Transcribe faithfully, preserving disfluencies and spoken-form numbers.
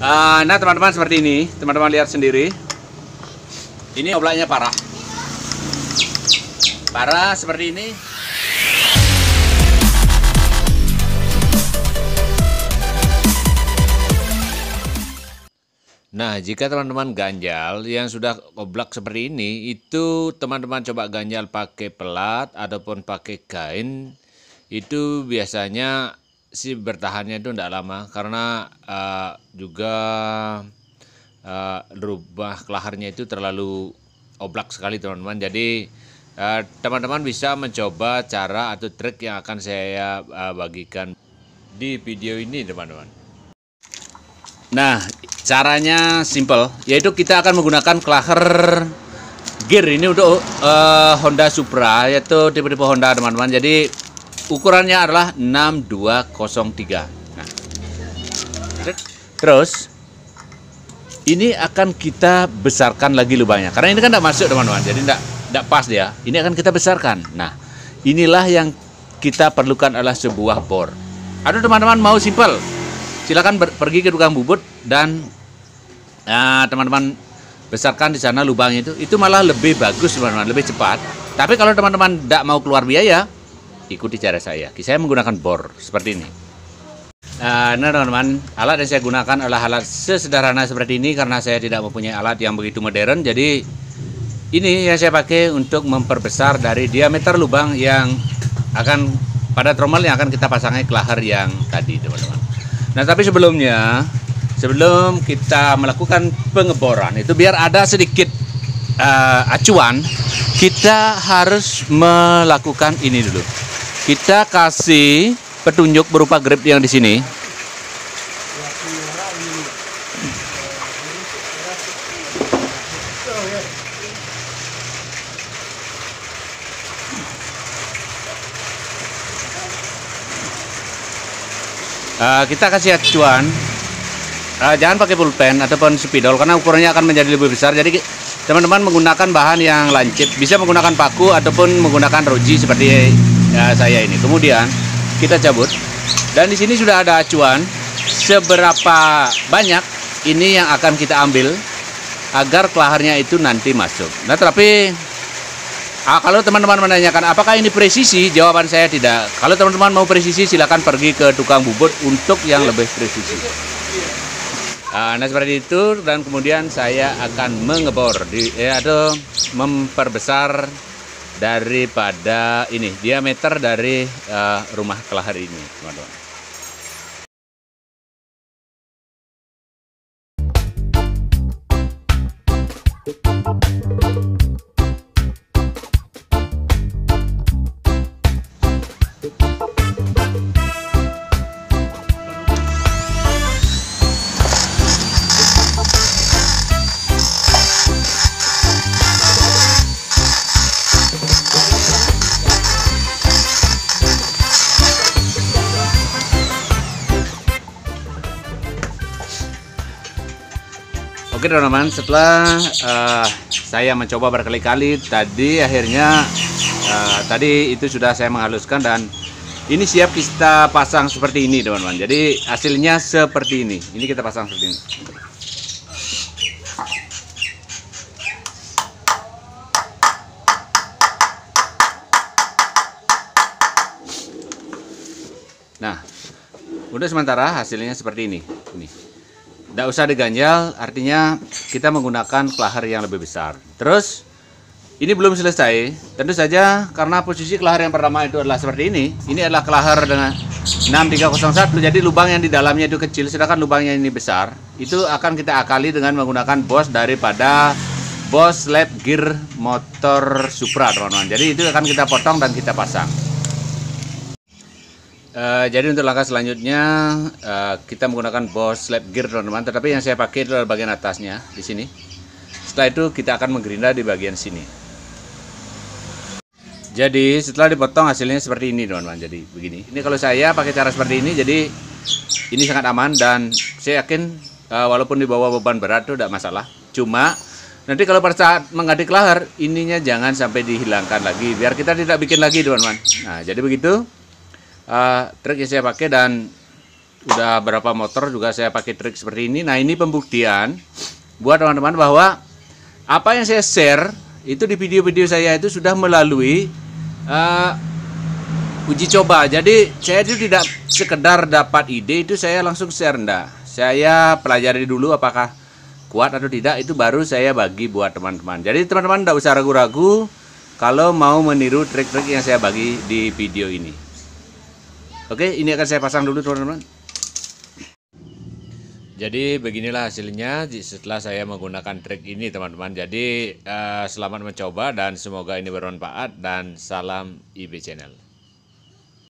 Uh, nah teman-teman, seperti ini, teman-teman lihat sendiri. Ini oblaknya parah, parah seperti ini. Nah, jika teman-teman ganjal yang sudah oblak seperti ini, itu teman-teman coba ganjal pakai pelat ataupun pakai kain, itu biasanya sih bertahannya itu tidak lama, karena uh, juga uh, rubah kelaharnya itu terlalu oblak sekali teman-teman. Jadi teman-teman uh, bisa mencoba cara atau trik yang akan saya uh, bagikan di video ini teman-teman. Nah, caranya simple, yaitu kita akan menggunakan kelahar gear ini untuk uh, Honda Supra, yaitu tipe-tipe Honda teman-teman. Jadi ukurannya adalah enam dua nol tiga. Nah, terus ini akan kita besarkan lagi lubangnya, karena ini kan tidak masuk teman-teman, jadi tidak tidak pas dia. Ini akan kita besarkan. Nah, inilah yang kita perlukan adalah sebuah bor. Aduh teman-teman, mau simple, silakan pergi ke tukang bubut dan teman-teman uh, besarkan di sana lubangnya itu. Itu malah lebih bagus teman-teman, lebih cepat. Tapi kalau teman-teman tidak mau keluar biaya, ikuti cara saya. Saya menggunakan bor seperti ini. Nah teman-teman, alat yang saya gunakan adalah alat sesederhana seperti ini, karena saya tidak mempunyai alat yang begitu modern. Jadi ini yang saya pakai untuk memperbesar dari diameter lubang yang akan pada trommel yang akan kita pasangnya kelahar yang tadi teman-teman. Nah tapi sebelumnya, sebelum kita melakukan pengeboran itu, biar ada sedikit uh, acuan, kita harus melakukan ini dulu. Kita kasih petunjuk berupa grip yang di sini. Uh, kita kasih acuan. Uh, jangan pakai pulpen ataupun spidol, karena ukurannya akan menjadi lebih besar. Jadi teman-teman menggunakan bahan yang lancip, bisa menggunakan paku ataupun menggunakan roji seperti ya, saya ini. Kemudian kita cabut, dan di sini sudah ada acuan seberapa banyak ini yang akan kita ambil agar kelaharnya itu nanti masuk. Nah tapi ah, kalau teman-teman menanyakan apakah ini presisi, jawaban saya tidak. Kalau teman-teman mau presisi, silakan pergi ke tukang bubut untuk yang lebih presisi. Nah seperti itu, dan kemudian saya akan mengebor di, ya, atau memperbesar daripada ini diameter dari uh, rumah kelahar ini teman-teman. Oke teman-teman, setelah uh, saya mencoba berkali-kali, tadi akhirnya uh, tadi itu sudah saya menghaluskan, dan ini siap kita pasang seperti ini teman-teman. Jadi hasilnya seperti ini. Ini kita pasang seperti ini. Nah, udah sementara hasilnya seperti ini. Ini. Tidak usah diganjal, artinya kita menggunakan kelahar yang lebih besar. Terus, ini belum selesai. Tentu saja karena posisi kelahar yang pertama itu adalah seperti ini. Ini adalah kelahar dengan enam tiga nol satu, jadi lubang yang di dalamnya itu kecil, sedangkan lubangnya ini besar. Itu akan kita akali dengan menggunakan bos daripada bos lap gear motor Supra teman-teman. Jadi itu akan kita potong dan kita pasang. Uh, jadi untuk langkah selanjutnya uh, kita menggunakan bos lap gear teman-teman, tetapi yang saya pakai adalah bagian atasnya di sini. Setelah itu kita akan menggerinda di bagian sini. Jadi setelah dipotong hasilnya seperti ini teman-teman. Jadi begini. Ini kalau saya pakai cara seperti ini, jadi ini sangat aman, dan saya yakin uh, walaupun dibawa beban berat itu tidak masalah. Cuma nanti kalau pada saat mengganti kelahar, ininya jangan sampai dihilangkan lagi, biar kita tidak bikin lagi teman-teman. Nah jadi begitu uh, trik yang saya pakai, dan udah berapa motor juga saya pakai trik seperti ini. Nah, ini pembuktian buat teman-teman bahwa apa yang saya share itu di video-video saya itu sudah melalui uh, uji coba. Jadi saya itu tidak sekedar dapat ide itu saya langsung share, enggak. Saya pelajari dulu apakah kuat atau tidak, itu baru saya bagi buat teman-teman. Jadi teman-teman tidak usah ragu-ragu kalau mau meniru trik-trik yang saya bagi di video ini. Oke, ini akan saya pasang dulu teman-teman. Jadi beginilah hasilnya setelah saya menggunakan trik ini teman-teman. Jadi uh, selamat mencoba dan semoga ini bermanfaat, dan salam I B Channel.